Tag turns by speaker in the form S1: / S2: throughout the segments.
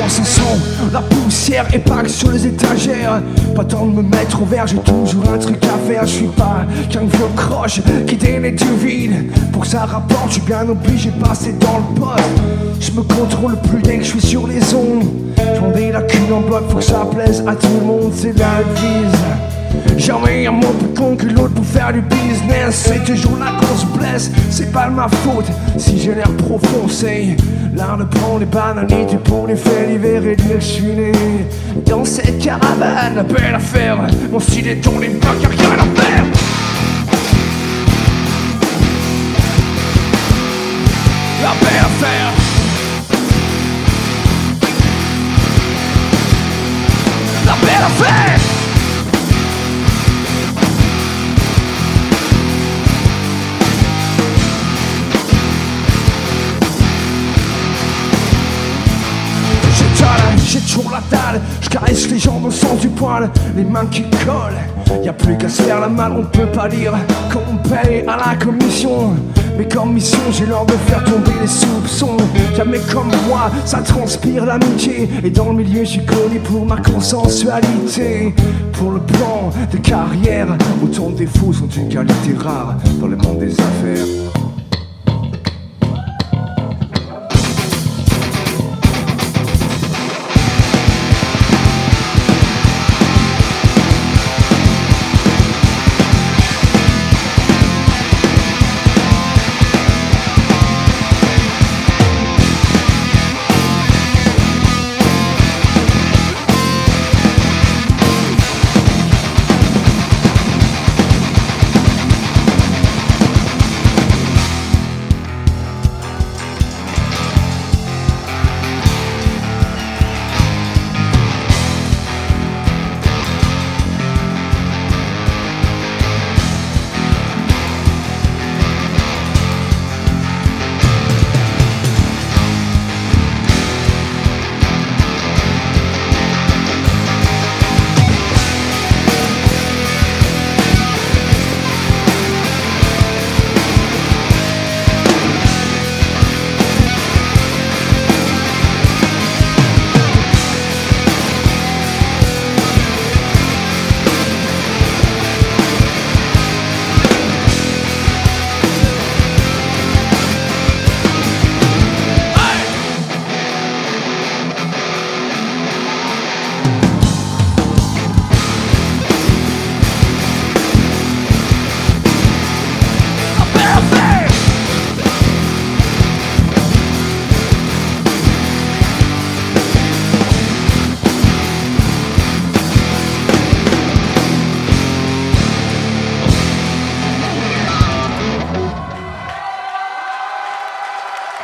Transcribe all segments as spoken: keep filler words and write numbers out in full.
S1: sans son, la poussière épargne sur les étagères. Pas temps de me mettre au vert, j'ai toujours un truc à faire. Je suis pas qu'un vieux croche qui dénait du vide. Pour que ça rapporte, je suis bien obligé de passer dans le poste. Je me contrôle plus dès que je suis sur les ondes. J'vendais la cul en bloc, faut que ça plaise à tout le monde, c'est la devise. Jamais un mot plus con que l'autre pour faire du business. C'est toujours la grosse blesse, c'est pas de ma faute si j'ai l'air trop foncé. L'art de prendre les banalités pour les faits divers et dire que je suis né dans cette caravane. La belle affaire, mon style est tourné, pas qu'il y a rien à faire. La belle affaire. La belle affaire. J'ai toujours la dalle, je caresse les jambes au sens du poil, les mains qui collent. Y'a plus qu'à se faire la malle, on peut pas dire qu'on paye à la commission. Mais comme mission, j'ai l'ordre de faire tomber les soupçons. Jamais comme moi, ça transpire l'amitié. Et dans le milieu, je suis connu pour ma consensualité. Pour le plan de carrière, autant de défauts sont une qualité rare dans le monde des affaires.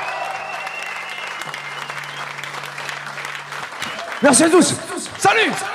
S1: Merci à tous. Salut.